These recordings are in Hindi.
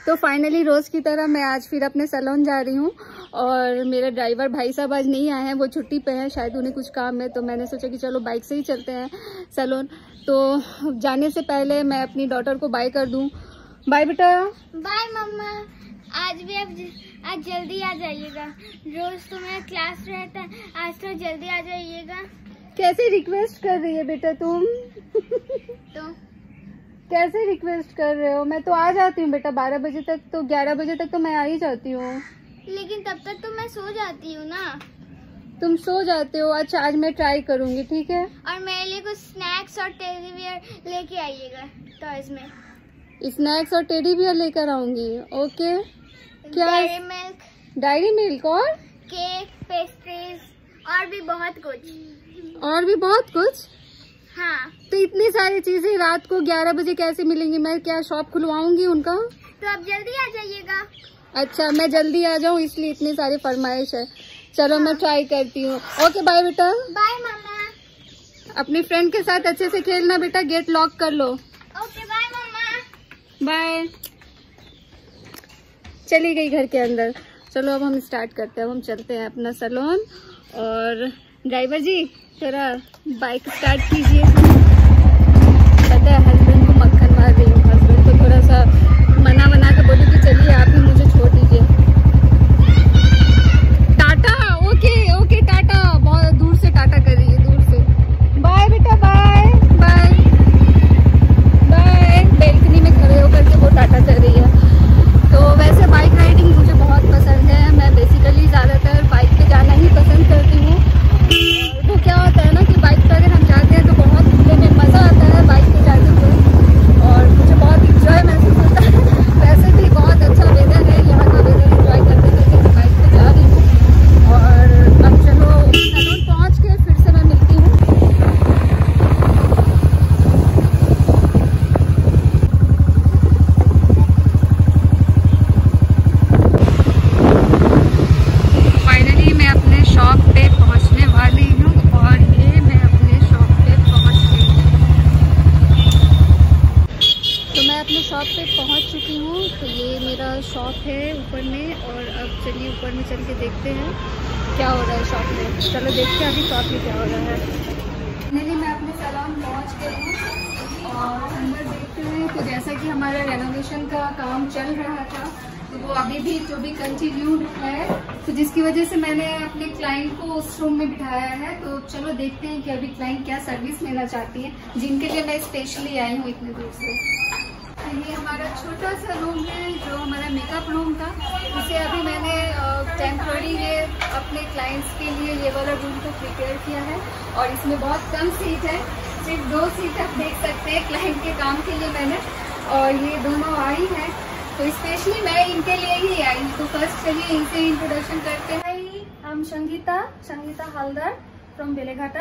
तो फाइनली रोज की तरह मैं आज फिर अपने सैलून जा रही हूँ और मेरा ड्राइवर भाई साहब आज नहीं आए हैं, वो छुट्टी पे हैं, शायद उन्हें कुछ काम है। तो मैंने सोचा कि चलो बाइक से ही चलते हैं सैलून। तो जाने से पहले मैं अपनी डॉटर को बाय कर दूँ। बाय बेटा। बाय मम्मा। आज जल्दी आ जाइएगा, रोज तो मेरा क्लास रहता है, आज तो जल्दी आ जाइएगा। कैसे रिक्वेस्ट कर रही है बेटा तुम? तो कैसे रिक्वेस्ट कर रहे हो? मैं तो आ जाती हूँ बेटा 12 बजे तक, तो 11 बजे तक तो मैं आ ही जाती हूँ। लेकिन तब तक तो मैं सो जाती हूँ ना। तुम सो जाते हो? अच्छा आज मैं ट्राई करूँगी, ठीक है। और मेरे लिए कुछ स्नैक्स और टेडी बियर लेके आइएगा टॉयज में। स्नैक्स और टेडी बियर लेकर आऊंगी, ओके। क्या? डायरी मिल्क और केक, पेस्ट्रीज और भी बहुत कुछ। हाँ। तो इतनी सारी चीजें रात को 11 बजे कैसे मिलेंगी? मैं क्या शॉप खुलवाऊंगी उनका? तो आप जल्दी आ जाइएगा। अच्छा मैं जल्दी आ जाऊँ इसलिए इतनी सारी फरमाइश है। चलो हाँ। मैं ट्राई करती हूँ। ओके बाय बेटा। बाय मम्मा। अपनी फ्रेंड के साथ अच्छे से खेलना बेटा, गेट लॉक कर लो। ओके बाय मम्मा। बाय। चली गई घर के अंदर। चलो अब हम स्टार्ट करते हैं, अब हम चलते हैं अपना सैलून। और ड्राइवर जी जरा बाइक स्टार्ट कीजिए। पता है हस्बैंड को मक्खन मार रही हूँ, हस्बैंड को थोड़ा सा मना के बोली कि चलिए आप ही मुझे छोड़ दीजिए। टाटा। Okay tata. बहुत दूर से टाटा कर रही है, दूर से। बाय बेटा बाय बाय बाय। बेल्कनी में खड़े होकर के वो टाटा कर रही है। तो वैसे बाइक राइडिंग मुझे बहुत पसंद है, मैं बेसिकली ज़्यादातर बाइक पे जाना ही पसंद करती हूँ। तो क्या होता है ना कि बाइक पे अगर हम जाते हैं तो बहुत में मज़ा आता है बाइक पे जाने में, और मुझे बहुत इंजॉय महसूस होता है। वैसे भी बहुत अच्छा वेदर है, यहाँ का वेदर इंजॉय करते करते मैं बाइक पे जा रही हूँ। और अब चलो सैलून पहुँच के फिर से मैं मिलती हूँ। शॉप पे पहुंचने वाली हूँ और ये मैं अपने शॉप पे पहुंच गई। तो मैं अपने शॉप पे पहुंच चुकी हूँ। तो ये मेरा शॉप है ऊपर में, और अब चलिए ऊपर में चल के देखते हैं क्या हो रहा है शॉप में। चलो देखते हैं अभी शॉप में क्या हो रहा है। फाइनली मैं अपने सैलून पहुँच गई हूँ और अंदर देखते हैं। तो जैसा कि हमारा रेनोवेशन का काम चल रहा था तो वो अभी भी जो भी कंटिन्यूड है, तो जिसकी वजह से मैंने अपने क्लाइंट को उस रूम में बिठाया है। तो चलो देखते हैं कि अभी क्लाइंट क्या सर्विस लेना चाहती है, जिनके लिए मैं स्पेशली आई हूँ इतने दूर से। ये हमारा छोटा सा रूम है जो हमारा मेकअप रूम था, इसे अभी मैंने टेम्पररी अपने क्लाइंट्स के लिए ये वाला रूम को प्रिपेयर किया है। और इसमें बहुत कम सीट है, सिर्फ 2 सीट आप देख सकते हैं क्लाइंट के काम के लिए मैंने, और ये दोनों आई हैं। तो स्पेशली मैं इनके लिए ही आई हूँ। तो फर्स्ट चलिए इनसे इंट्रोडक्शन करते हैं। I'm Sangeeta Haldar from Beleghata.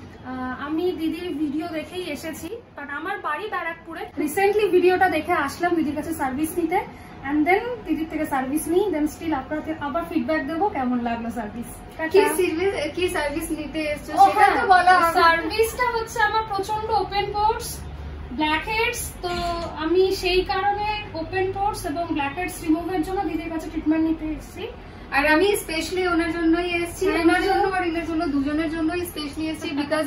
আমি দিদির ভিডিও দেখেই এসেছি, বাট আমার বাড়ি ব্যারাকপুরে। রিসেন্টলি ভিডিওটা দেখে আসলাম দিদির কাছে সার্ভিস নিতে, এন্ড দেন দিদির থেকে সার্ভিস নিই, দেন স্টিল আপনাদের আবার ফিডব্যাক দেবো কেমন লাগলো সার্ভিস। কি সার্ভিস নিতে এসেছো সেটা তো বলো। সার্ভিসটা হচ্ছে আমার প্রচন্ড ওপেন পোর্স, ব্ল্যাক হেডস, তো আমি সেই কারণে ওপেন পোর্স এবং ব্ল্যাক হেডস রিমুভের জন্য দিদির কাছে ট্রিটমেন্ট নিতে এসেছি। আর আমি স্পেশালি ওনার জন্যই এসেছি, ওনার জন্য और इनर জন্য দুজনের জন্যই स्पेशली এসেছি। बिकॉज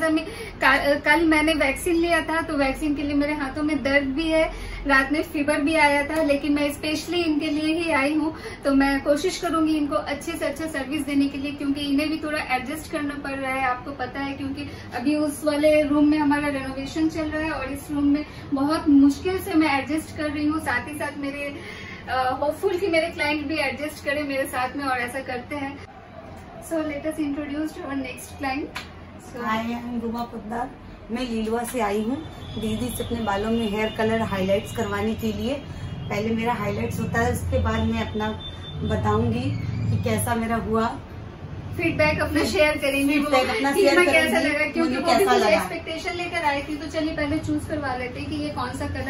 कल मैंने वैक्सीन लिया था, तो वैक्सीन के लिए मेरे हाथों में दर्द भी है, रात में फीवर भी आया था, लेकिन मैं स्पेशली इनके लिए ही आई हूँ। तो मैं कोशिश करूंगी इनको अच्छे से अच्छा सर्विस देने के लिए, क्योंकि इन्हें भी थोड़ा एडजस्ट करना पड़ रहा है, आपको पता है, क्योंकि अभी उस वाले रूम में हमारा रेनोवेशन चल रहा है और इस रूम में बहुत मुश्किल से मैं एडजस्ट कर रही हूँ। साथ ही साथ मेरे होपफुल कि मेरे क्लाइंट भी एडजस्ट करें मेरे साथ में, और ऐसा करते हैं। So let us introduce to our next client. I am Ruma Poddar, मैं लीलवा से आई हूँ दीदी से अपने बालों में हेयर कलर हाइलाइट्स करवाने के लिए। पहले मेरा हाइलाइट्स होता है, उसके बाद मैं अपना बताऊंगी कि कैसा मेरा हुआ, फीडबैक अपना शेयर करेंगे, अपना शेयर कैसा लगा, क्योंकि वो भी कुछ एक्सपेक्टेशन लेकर आई थी। तो चलिए पहले चूज करवा लेते हैं कि ये कौन सा कलर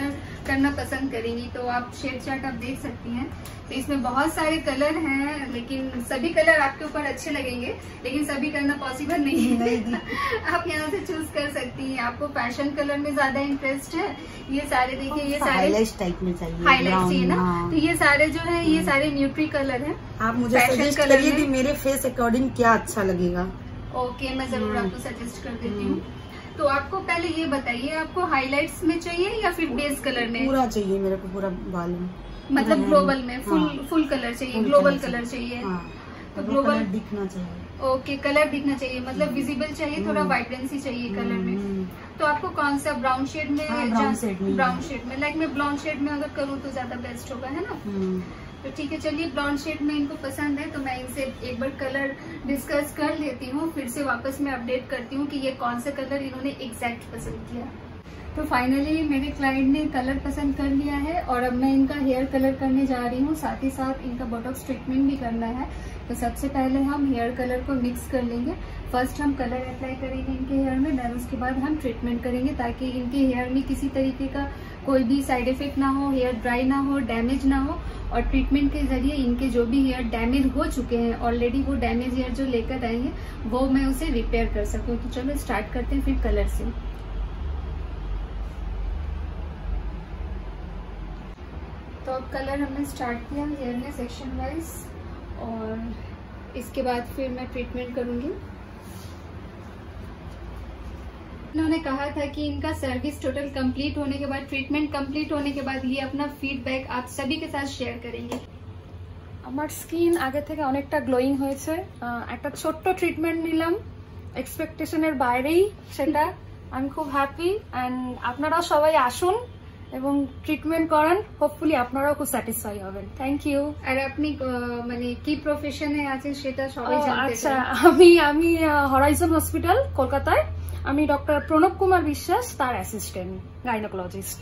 करना पसंद करेंगी तो आप शेड चार्ट आप देख सकती हैं। तो इसमें बहुत सारे कलर हैं, लेकिन सभी कलर आपके ऊपर अच्छे लगेंगे, लेकिन सभी करना पॉसिबल नहीं है। आप यहाँ से चूज कर सकती हैं। आपको फैशन कलर में ज्यादा इंटरेस्ट है, ये सारे देखिए, ये सारे हाईलाइट टाइप में चाहिए, हाईलाइट चाहिए ना, तो ये सारे जो है ये सारे न्यूट्री कलर है। आप मुझे सजेस्ट करिए कि मेरे फेस अकॉर्डिंग क्या अच्छा लगेगा। ओके, मैं जरूर आपको सजेस्ट कर देती हूँ। तो आपको पहले ये बताइए, आपको हाइलाइट्स में चाहिए या फिर बेस कलर में? पूरा चाहिए मेरे को, पूरा बाल में, मतलब ग्लोबल में फुल कलर चाहिए, ग्लोबल कलर चाहिए। तो ग्लोबल दिखना चाहिए। ओके, कलर दिखना चाहिए, मतलब विजिबल चाहिए, थोड़ा वाइब्रेंसी चाहिए कलर में। तो आपको कौन सा ब्राउन शेड में? ब्राउन शेड में, लाइक मैं ब्राउन शेड में अगर करूँ तो ज्यादा बेस्ट होगा, है ना? तो ठीक है, चलिए ब्राउन शेड में इनको पसंद है तो मैं इनसे एक बार कलर डिस्कस कर लेती हूँ, फिर से वापस मैं अपडेट करती हूँ कि ये कौन सा कलर इन्होंने एग्जैक्ट पसंद किया। तो फाइनली मेरे क्लाइंट ने कलर पसंद कर लिया है और अब मैं इनका हेयर कलर करने जा रही हूँ, साथ ही साथ इनका बोटॉक्स ट्रीटमेंट भी करना है। तो सबसे पहले हम हेयर कलर को मिक्स कर लेंगे। फर्स्ट हम कलर अप्लाई करेंगे इनके हेयर में, देन उसके बाद हम ट्रीटमेंट करेंगे ताकि इनके हेयर में किसी तरीके का कोई भी साइड इफेक्ट ना हो, हेयर ड्राई ना हो, डैमेज ना हो। और ट्रीटमेंट के जरिए इनके जो भी हेयर डैमेज हो चुके हैं ऑलरेडी, वो डैमेज हेयर जो लेकर आएंगे वो मैं उसे रिपेयर कर सकूँ। तो चलो स्टार्ट करते हैं फिर कलर से। तो अब कलर हमने स्टार्ट किया हेयर में सेक्शन वाइज, और इसके बाद फिर मैं ट्रीटमेंट करूंगी। इन्होंने कहा था कि इनका सर्विस टोटल कंप्लीट होने के बाद, ट्रीटमेंट कंप्लीट होने के बाद ये अपना फीडबैक आप सभी के साथ शेयर करेंगे। আমার স্কিন আগে থেকে অনেকটা গ্লোয়িং হয়েছে। একটা ছোট্ট ট্রিটমেন্ট নিলাম, এক্সপেকটেশনের বাইরেই সেটা। আমি খুব হ্যাপি এন্ড আপনারাও সবাই আসুন এবং ট্রিটমেন্ট করান, হোপফুলি আপনারাও খুব স্যাটিসফাই হবেন। Thank you. আর আপনি মানে কি প্রফেশনে আছেন সেটা সবাই জানতে আচ্ছা, আমি হরাইজন হসপিটাল কলকাতায়, আমি ডক্টর প্রণব কুমার বিশ্বাস, তার অ্যাসিস্ট্যান্ট গাইনোকোলজিস্ট।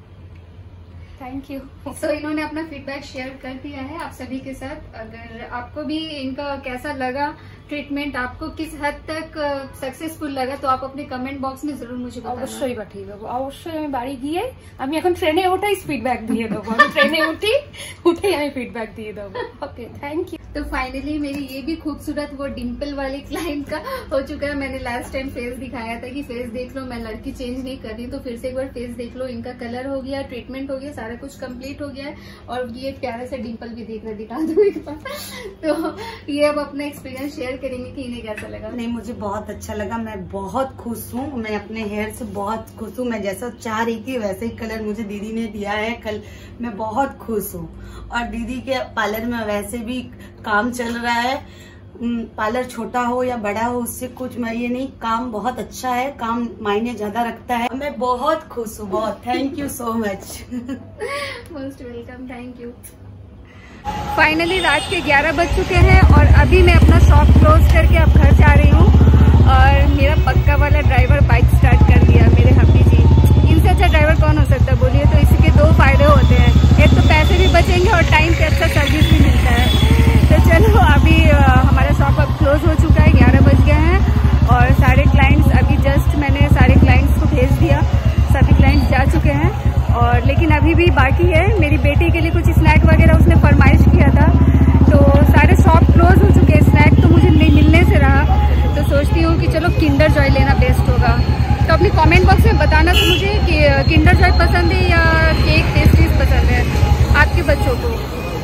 Thank you. तो इन्होंने अपना फीडबैक शेयर कर दिया है आप सभी के साथ। अगर आपको भी इनका कैसा लगा ट्रीटमेंट, आपको किस हद तक सक्सेसफुल लगा, तो आप अपने कमेंट बॉक्स में जरूर मुझे बताना। অবশ্যই পাঠিয়ে দেবো, অবশ্যই। আমি বাড়ি গিয়ে, আমি এখন ট্রেনে ওঠাই ফিডব্যাক দিয়ে দেবো। আমি ট্রেনে উঠেই আমি ফিডব্যাক দিয়ে দেবো। Okay, thank you. तो फाइनली मेरी ये भी खूबसूरत वो डिम्पल वाली क्लाइंट का हो चुका है। मैंने लास्ट टाइम फेस दिखाया था कि फेस देख लो, मैं लड़की चेंज नहीं कर रही, तो फिर से एक बार फेस देख लो। इनका कलर हो गया, ट्रीटमेंट हो गया, सारा कुछ कंप्लीट हो गया है। और ये प्यारा सा डिम्पल भी दिखा दो एक बार। तो ये अब अपना एक्सपीरियंस शेयर करेंगे कि इन्हें कैसा लगा। नहीं, मुझे बहुत अच्छा लगा, मैं बहुत खुश हूँ। मैं अपने हेयर से बहुत खुश हूँ। मैं जैसा चाह रही थी वैसे ही कलर मुझे दीदी ने दिया है कल। मैं बहुत खुश हूँ। और दीदी के पार्लर में वैसे भी काम चल रहा है, पार्लर छोटा हो या बड़ा हो उससे कुछ मैं ये नहीं, काम बहुत अच्छा है, काम मायने ज्यादा रखता है। मैं बहुत खुश हूँ, बहुत। Thank you so much. Most welcome, thank you. Finally रात के 11 बज चुके हैं और अभी मैं अपना शॉप क्लोज करके अब घर जा रही हूँ। और मेरा पक्का वाला ड्राइवर बाइक स्टार्ट कर दिया, मेरे हब्बी जी। इनसे अच्छा ड्राइवर कौन हो सकता है बोलिए। तो इसी के 2 फायदे होते हैं, एक तो पैसे भी बचेंगे और टाइम पे अच्छा सर्विस भी मिलता है। तो चलो, अभी हमारा शॉप अब क्लोज हो चुका है, 11 बज गए हैं। और सारे क्लाइंट्स अभी जस्ट मैंने सारे क्लाइंट्स को भेज दिया, सभी क्लाइंट्स जा चुके हैं। और लेकिन अभी भी बाकी है, मेरी बेटी के लिए कुछ स्नैक वगैरह उसने फरमाइश किया था, तो सारे शॉप क्लोज हो चुके हैं। स्नैक तो मुझे नहीं मिलने से रहा, तो सोचती हूँ कि चलो किंडर जॉय लेना बेस्ट होगा। तो अपनी कमेंट बॉक्स में बताना तो मुझे कि किंडर जॉय पसंद है या केक पेस्ट्रीज पसंद है आपके बच्चों को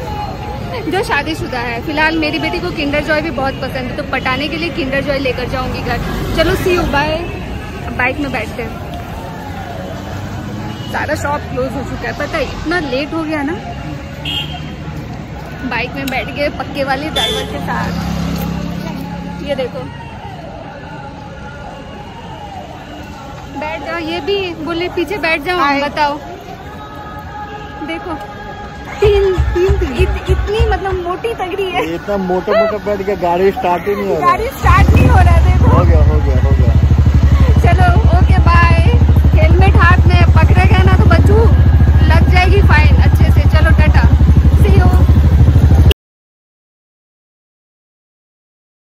जो शादीशुदा है। फिलहाल मेरी बेटी को किंडर जॉय भी बहुत पसंद है, तो पटाने के लिए किंडर जॉय लेकर जाऊंगी घर। चलो सी यू, बाय। बाइक में बैठते हैं। सारा शॉप क्लोज हो चुका है, पता है इतना लेट हो गया ना। बाइक में बैठ गए पक्के वाले ड्राइवर के साथ। ये देखो, बैठ जाओ। ये भी बोले पीछे बैठ जाओ, बताओ। देखो इतनी मतलब मोटी तगड़ी है। इतना मोटा बैठ के गाड़ी स्टार्ट ही नहीं हो रहा। गाड़ी स्टार्ट नहीं हो रहा। देखो, हो गया।